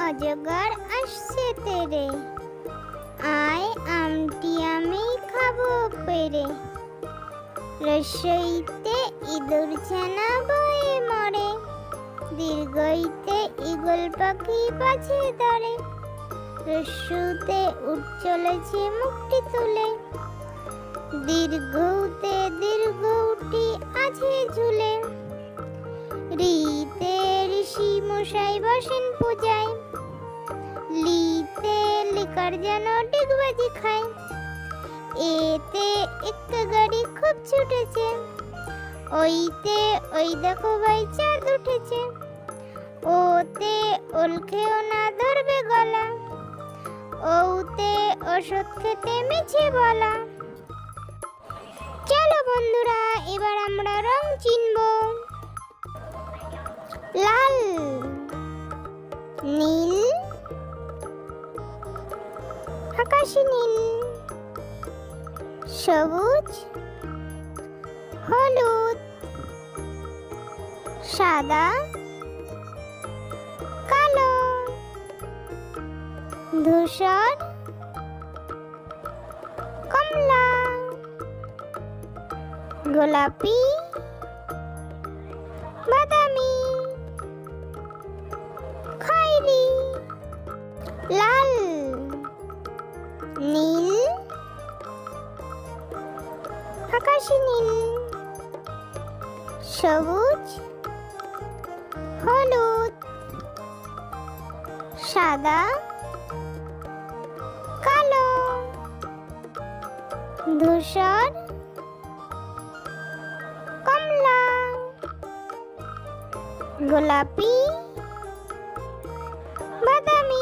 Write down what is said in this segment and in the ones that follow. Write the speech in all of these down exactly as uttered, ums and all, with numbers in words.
অজগর আসছে তেরে, আয় আমটি আমি খাবো পেরে। রস্যইতে ইঁদুর ছানা বয়ে মরে, দীর্ঘইতে ঈগল পাখি পাছে ধরে। রস্যুতে উঠ চলেছে মুখটি তুলে, দীর্ঘতে দীর্ঘটি আছে ঝুলে। রিতে ঋষি মশাই বসেন পূজায়, লিতে লিকার যেন ডিগবাজি খায়। এতে একটা গাড়ি খুব ছুটেছে, ওইতে ওই দেখো ভাই চাঁদ উঠেছে। ওতে ওল খেও না ধরবে গলা, ওতে ওষুধ খেতে মিছে বলা। চলো বন্ধুরা, এবার আমরা রং চিনব। লাল, নীল, আকাশি নীল, সবুজ, হলুদ, সাদা, কালো, ধূসর, কমলা, গোলাপি, বাদামি, খয়েরি। লাল, নীল, আকাশি নীল, সবুজ, হলুদ, সাদা, কালো, ধূসর, কমলা, গোলাপি, বাদামি,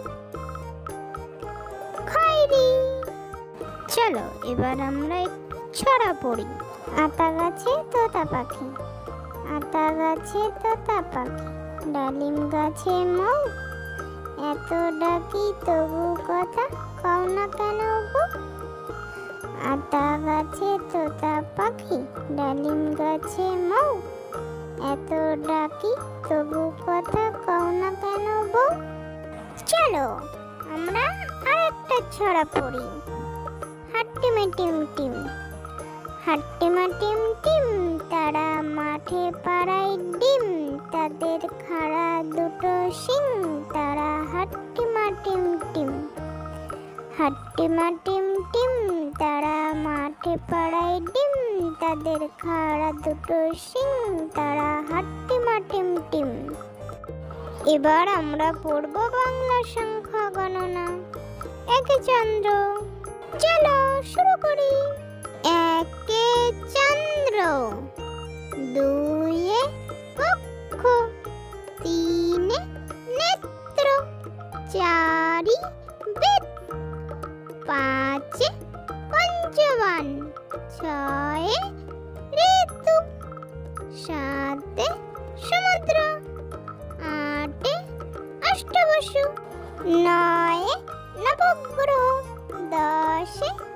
খয়েরি। চলো এবার আমরা একটু ছড়া পড়ি। আতা গাছে তোতা পাখি, আতা গাছে তোতা পাখি, ডালিম গাছে মৌ, এত ডাকি তবু কথা কও না কেন গো। আতা গাছে তোতা পাখি, ডালিম গাছে মৌ, এত ডাকি তবু কথা কও না কেন বউ। চলো আমরা আরেকটা ছড়া পড়ি। হাট্টিমে টিম টিম, হাট্টিমা টিম টিম, তারা মাঠে পাড়ায় ডিম, তাদের খাড়া দুটো শিং, তারা হাট্টিমা টিম টিম। হাট্টিমা টিম টিম, তারা মাঠে পাড়ায় ডিম, তাদের খাড়া দুটো শিং, তারা হাট্টিমা টিম টিম। এবার আমরা পড়ব বাংলা সংখ্যা গণনা। একে চন্দ্র, চলো শুরু করি। একে চন্দ্র, দুয়ে কক্ষ, তিনে নেত্র, চারি বেদ, পাঁচে পঞ্চবান, ছয়ে ঋতু, সাতে সমুদ্র, আটে অষ্টবসু, নয়ে নবগ্রহ, দশে